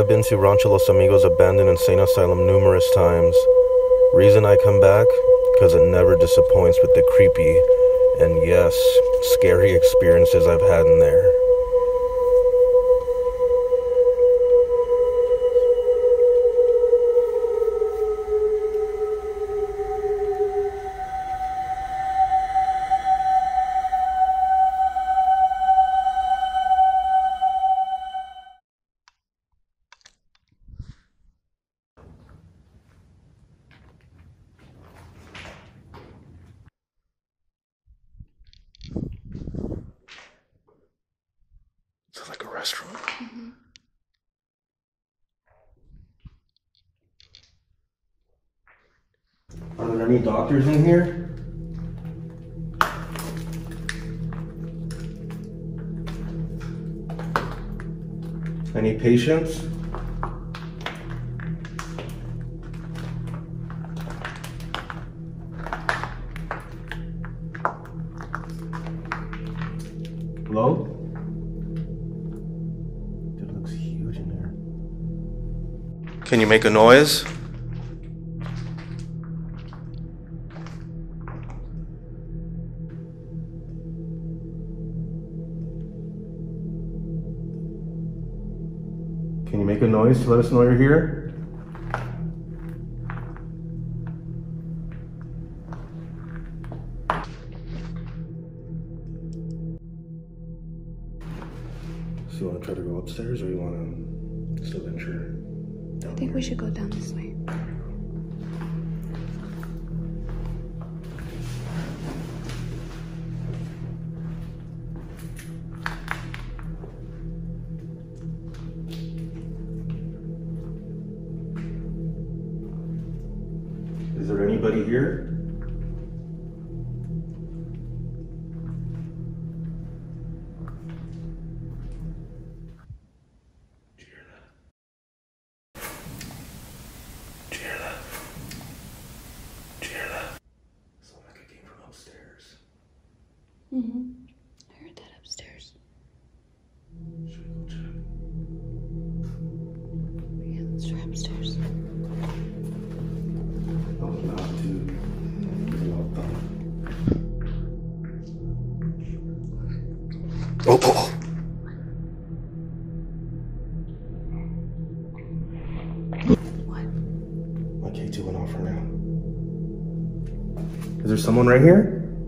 been to Rancho Los Amigos abandoned insane asylum numerous times. Reason I come back? Because it never disappoints with the creepy and, yes, scary experiences I've had in there. It's like a restaurant. Mm-hmm. Are there any doctors in here? Any patients? Hello? It looks huge in there. Can you make a noise? Can you make a noise to let us know you're here? So you want to try to go upstairs, or you want to still venture down? I think we should go down this way. Is there anybody here? Did you hear that? Did you hear that? Did you hear that? Sounded like it came from upstairs. Mm-hmm. I heard that upstairs. Should we go check? Yeah, let's try upstairs. Oh, not too. Oh, oh, oh. What? My K2 went off for now. Is there someone right here?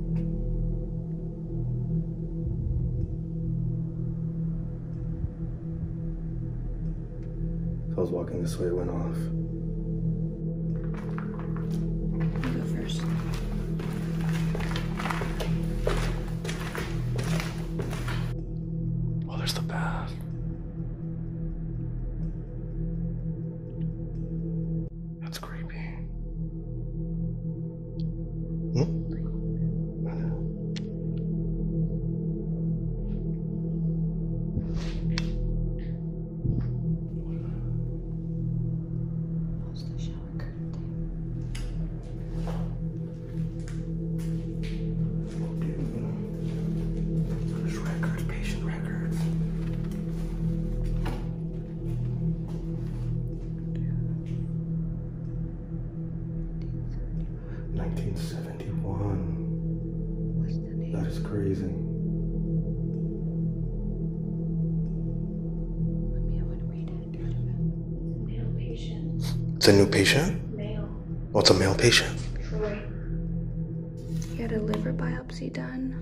So I was walking this way, it went off. You go first. Oh, there's the bath. That's creepy. Hmm? I know. Close the shower curtain. There's records, patient records. $1971. What's the name? That is crazy. I want to read it. Male patient. It's a new patient? Male. Oh, it's a male patient. Troy. He had a liver biopsy done.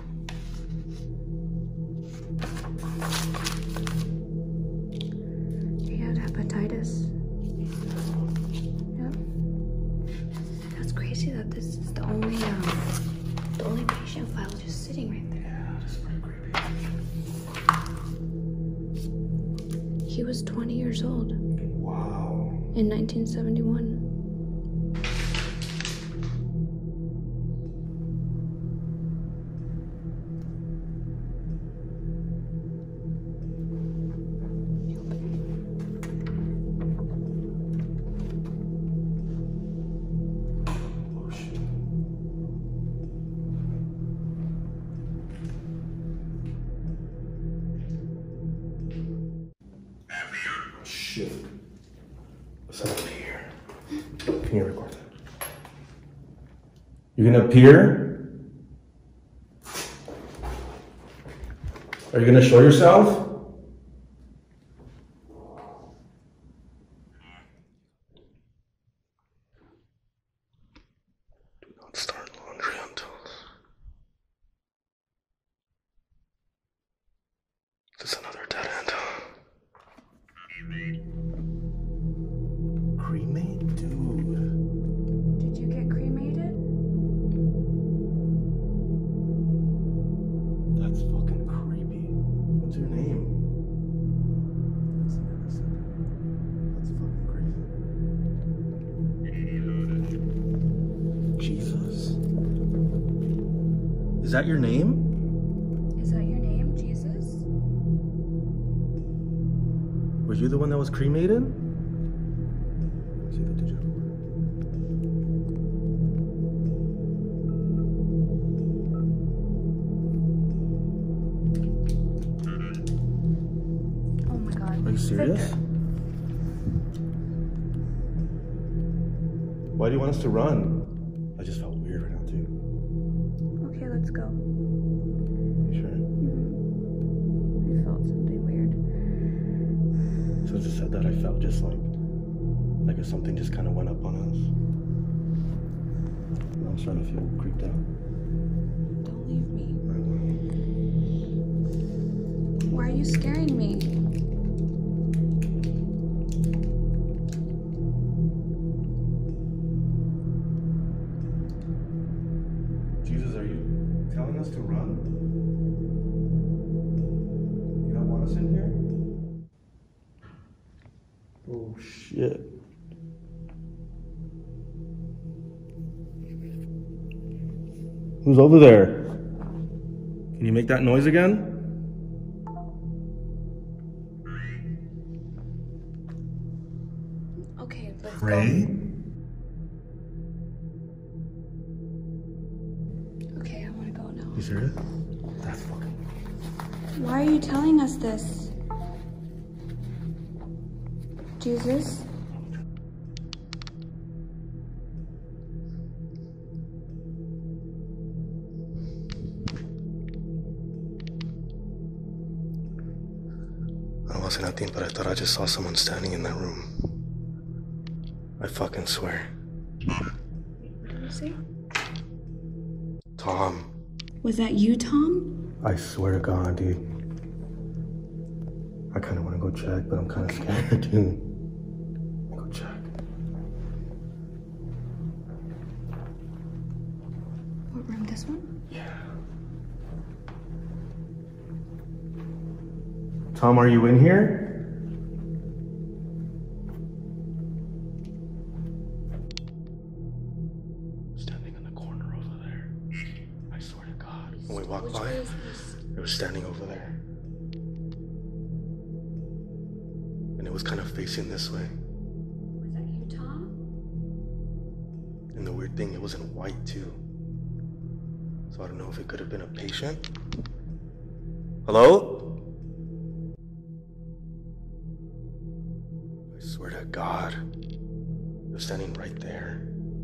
He had hepatitis. Yep. That's crazy that this is the only patient file just sitting right there. Yeah, that's pretty creepy. He was 20 years old Wow. in 1971. Oh, shit. Shit. Someone here. Can you record that? You gonna appear? Are you gonna show yourself? Do not start laundry until this is another dead end. Cremate? Dude. Did you get cremated? That's fucking creepy. What's your name? That's fucking crazy. Jesus? Is that your name? Is that your name, Jesus? Were you the one that was cremated? See the digital. Oh my god. Are you serious? Victor. Why do you want us to run? I just felt weird right now too. Okay, let's go. You sure? I felt something weird. So as I said that, I felt just like if something just kind of went up on us. I'm starting to feel creeped out. Don't leave me. Why are you scaring me? Jesus, are you telling us to run? You don't want us in here? Oh shit. Who's over there? Can you make that noise again? Okay, let's Pray? go. Okay, I want to go now. You serious? That's fucking... Why are you telling us this? Jesus? I wasn't nothing, but I thought I just saw someone standing in that room. I fucking swear. Let me see. Tom. Was that you, Tom? I swear to God, dude. I kind of want to go check, but I'm kind of scared, dude. Go check. What room? This one? Yeah. Tom, are you in here? Standing in the corner over there. I swear to God. When we walked by, it was standing over there. And it was kind of facing this way. Was that you, Tom? And the weird thing, it was in white too. So I don't know if it could have been a patient. Hello? I swear to God, it was standing right there.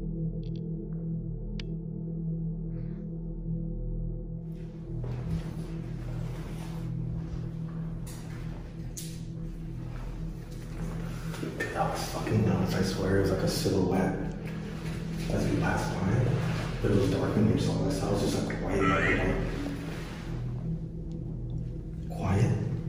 That was fucking nuts, I swear. It was like a silhouette as we passed by. But it was dark in here, so all I saw was just like white, like quiet.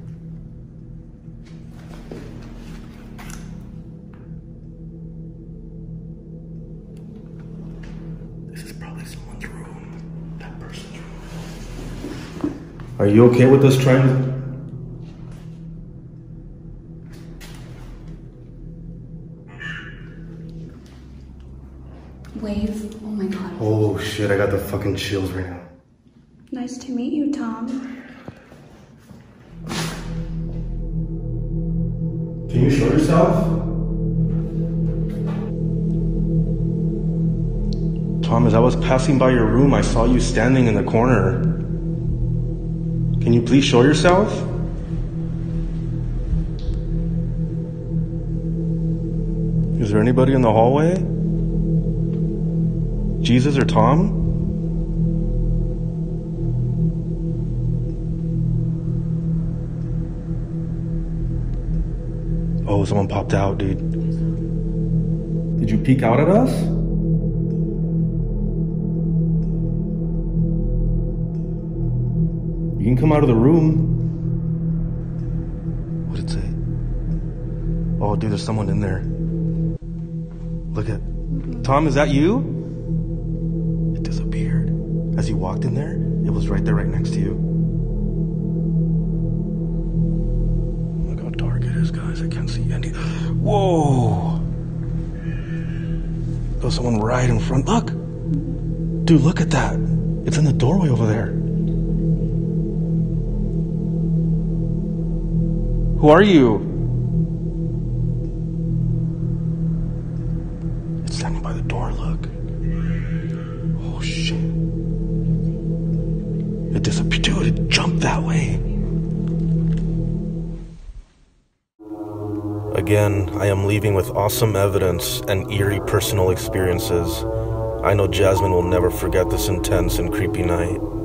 This is probably someone's room. That person's room. Are you okay with us trying to... Wave. Oh my god. Oh shit, I got the fucking chills right now. Nice to meet you, Tom. Can you show yourself? Tom, as I was passing by your room, I saw you standing in the corner. Can you please show yourself? there anybody in the hallway? Jesus or Tom? Oh, someone popped out, dude. Did you peek out at us? You can come out of the room. What did it say? Oh, dude, there's someone in there. Look at... Tom, is that you? It disappeared. As you walked in there, it was right there, right next to you. Look how dark it is, guys. I can't see any... Whoa! There's someone right in front. Look! Dude, look at that. It's in the doorway over there. Who are you? It's standing by the door, look. Oh, shit. It disappeared. Dude, it jumped that way. Again, I am leaving with awesome evidence and eerie personal experiences. I know Jazmyne will never forget this intense and creepy night.